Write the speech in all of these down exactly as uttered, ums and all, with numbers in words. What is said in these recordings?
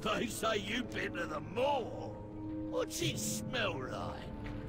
They say you've been to the moor. What's it smell like?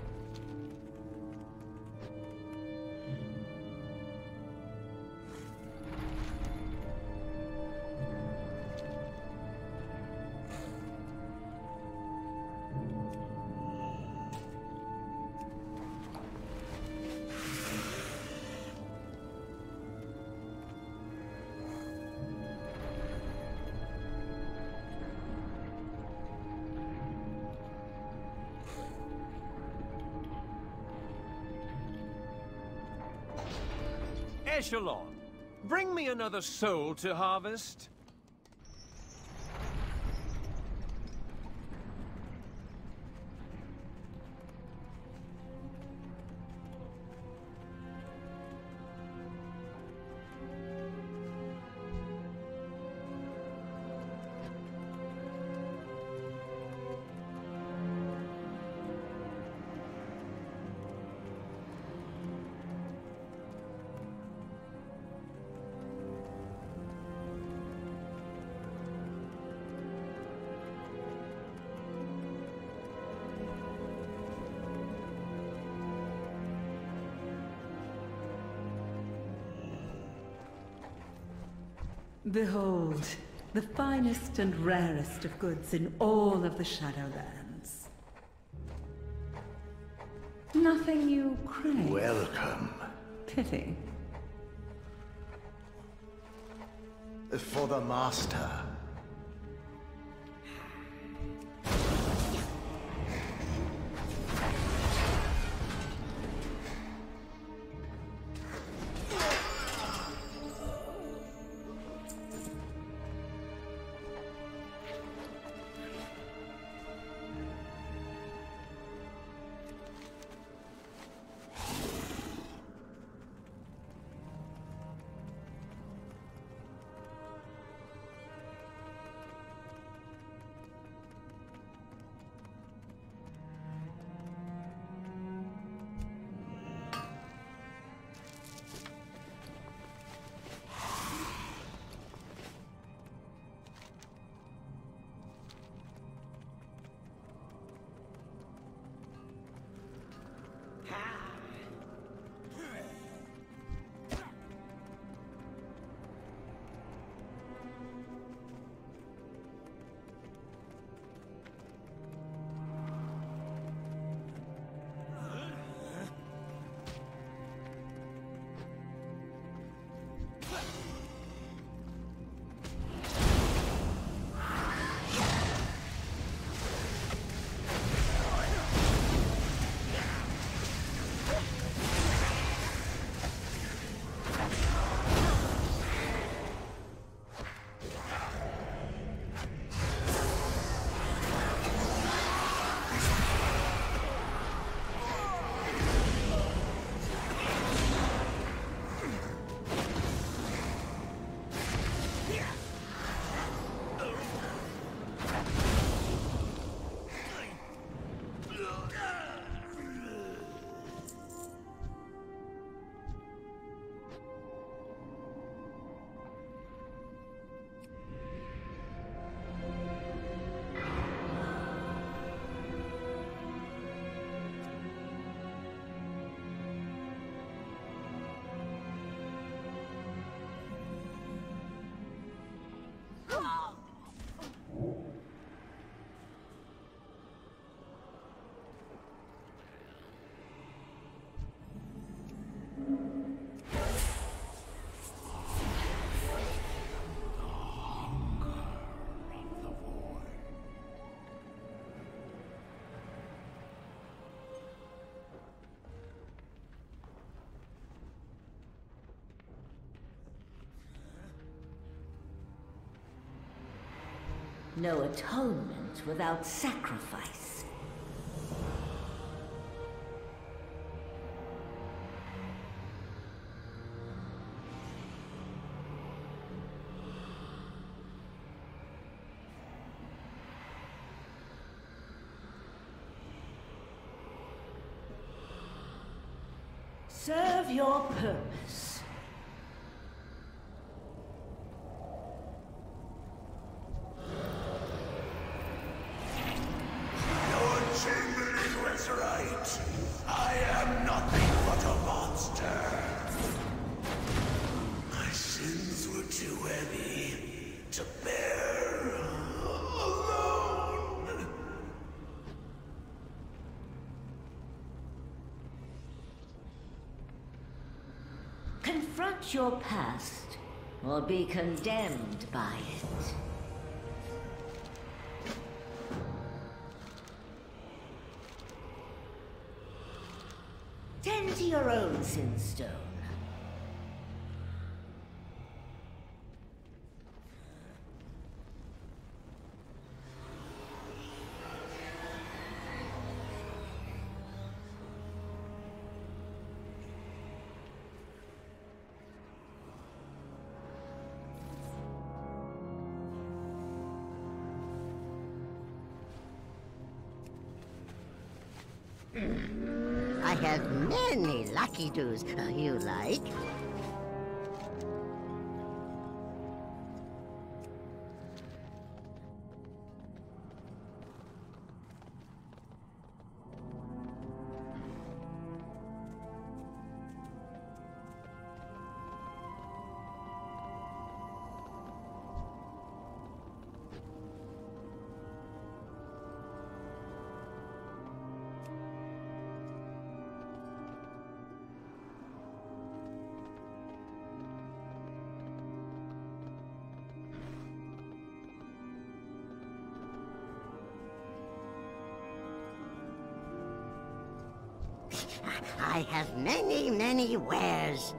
Echelon, bring me another soul to harvest. Behold, the finest and rarest of goods in all of the Shadowlands. Nothing you crave. Welcome. Pity. For the Master. No atonement without sacrifice. Serve your purpose. too heavy to bear alone. Confront your past, or be condemned by it. Tend to your own sinstone. I have many lucky doos. Uh, you like? I have many, many wares.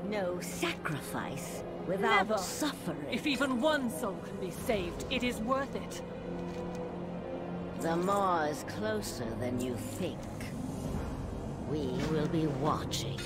No sacrifice without Never. suffering. If even one soul can be saved, it is worth it. The Maw is closer than you think. We will be watching.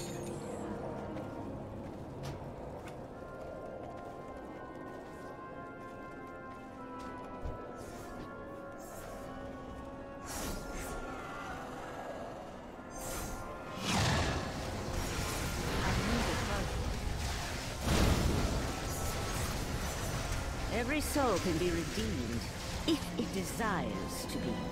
Every soul can be redeemed, if it desires to be.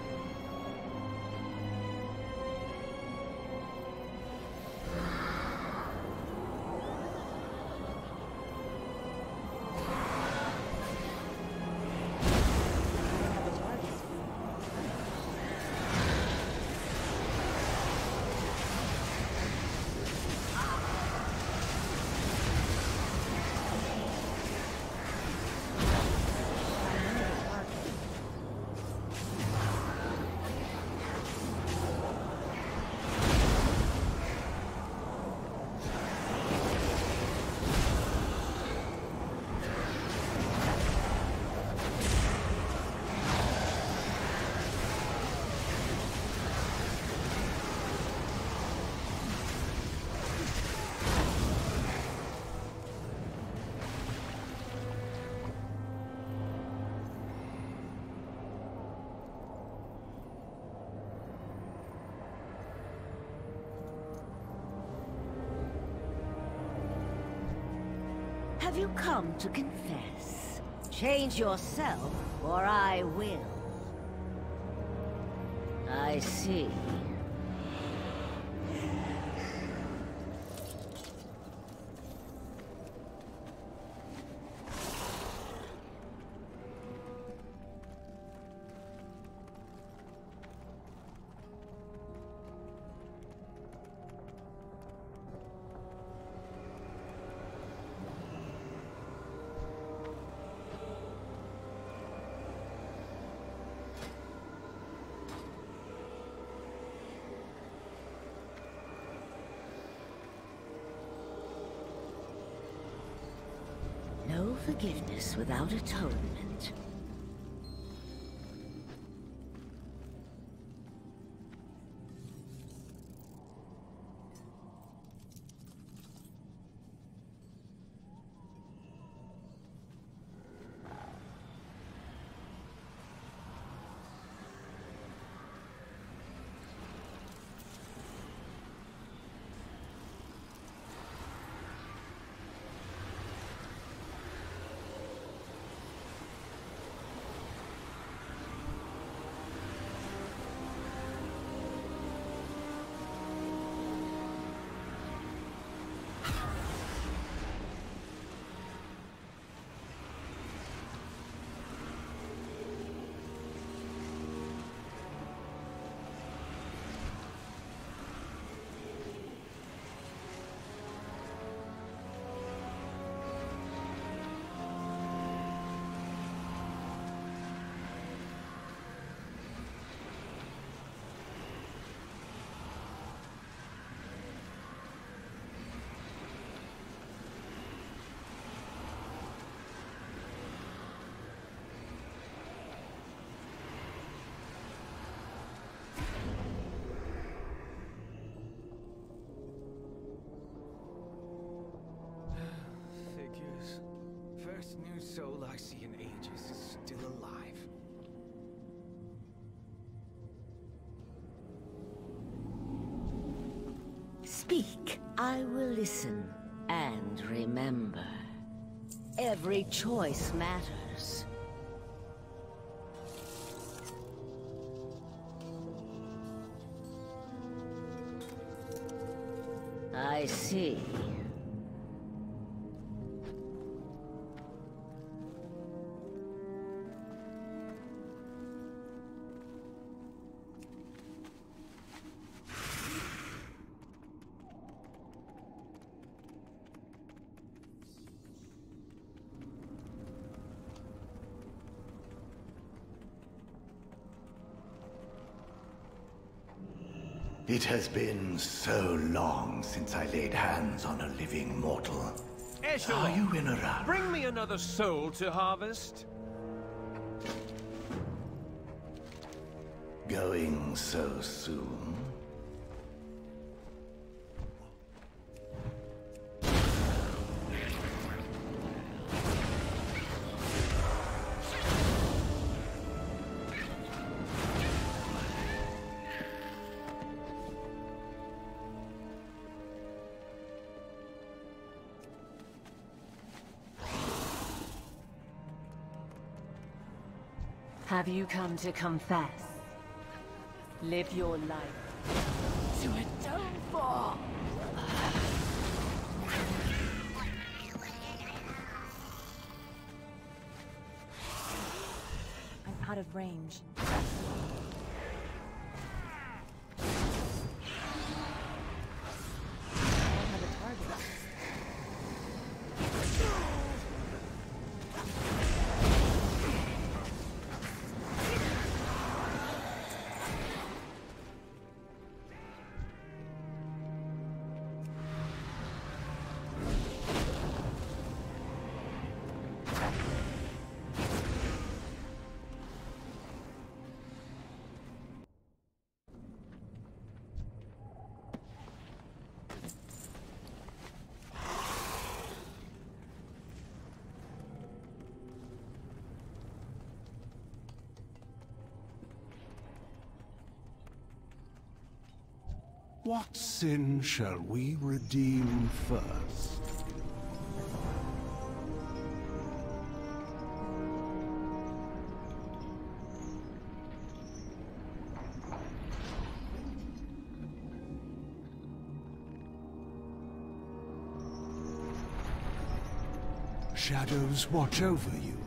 Have you come to confess? Change yourself, or I will. I see. No forgiveness without atonement. First new soul I see in ages is still alive. Speak. I will listen and remember. Every choice matters. I see. It has been so long since I laid hands on a living mortal. Echelon, Are you in a rush? bring me another soul to harvest. Going so soon? Have you come to confess? Live your life to atone for. I'm out of range. I don't have a target. What sin shall we redeem first? Shadows watch over you.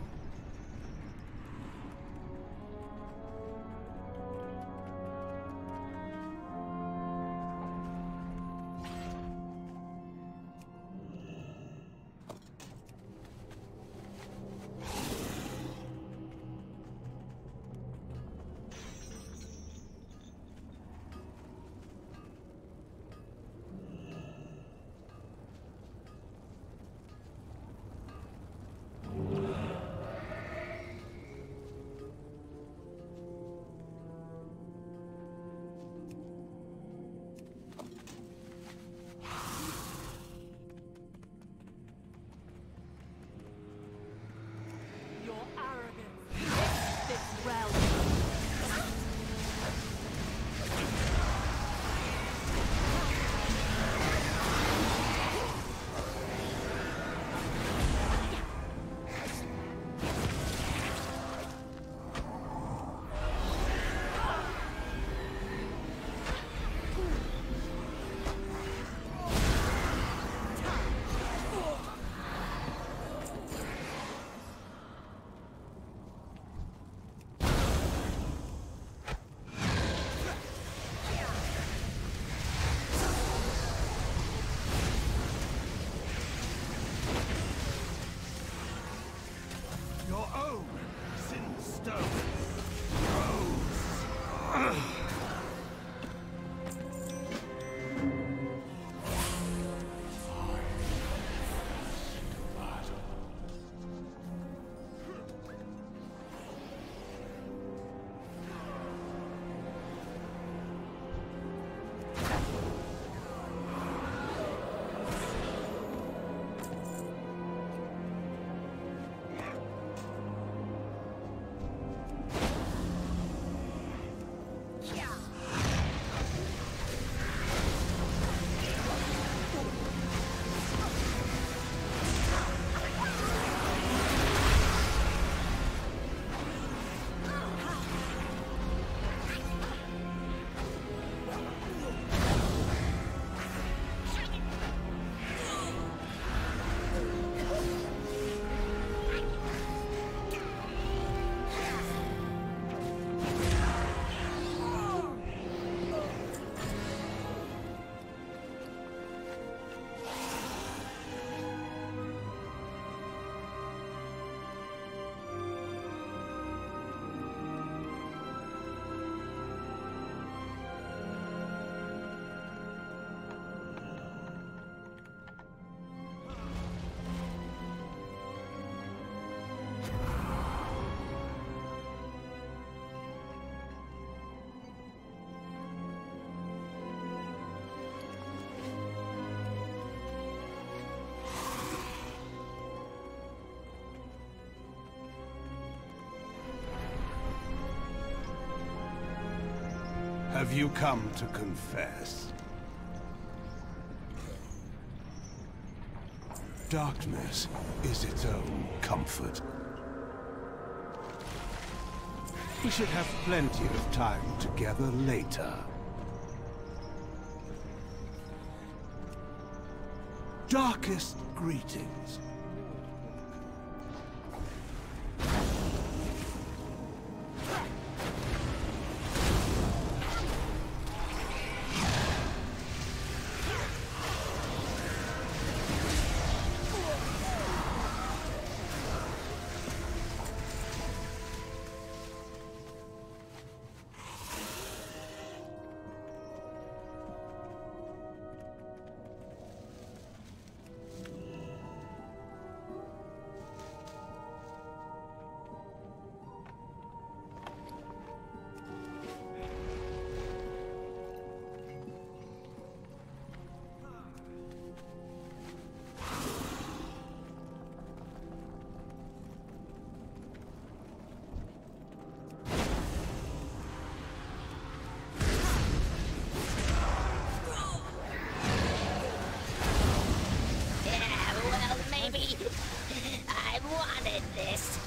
Have you come to confess? Darkness is its own comfort. We should have plenty of time together later. Darkest greetings. I wanted this.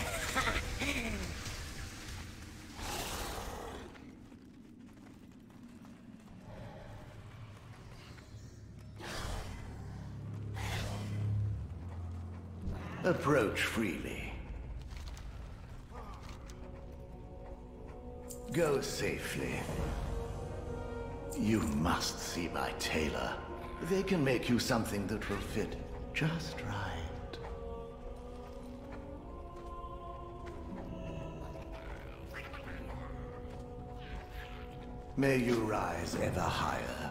Approach freely. Go safely. You must see my tailor. They can make you something that will fit just right. May you rise ever higher.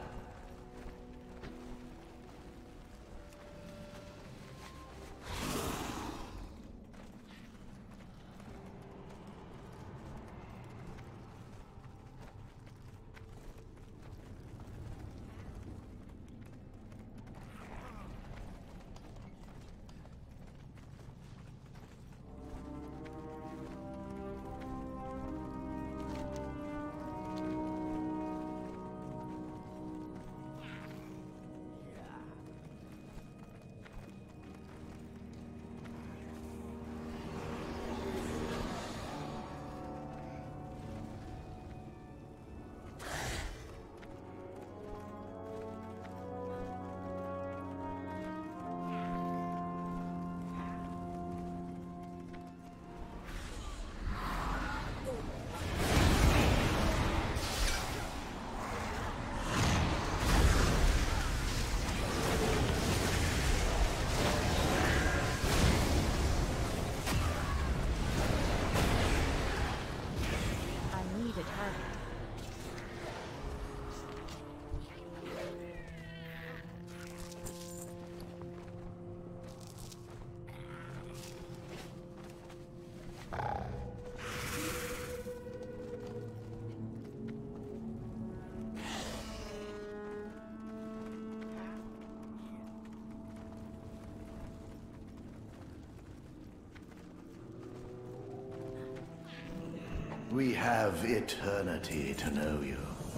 We have eternity to know you.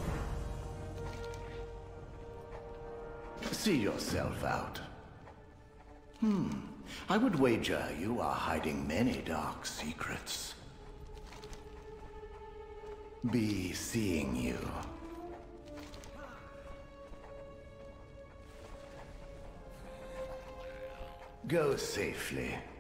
See yourself out. Hmm. I would wager you are hiding many dark secrets. Be seeing you. Go safely.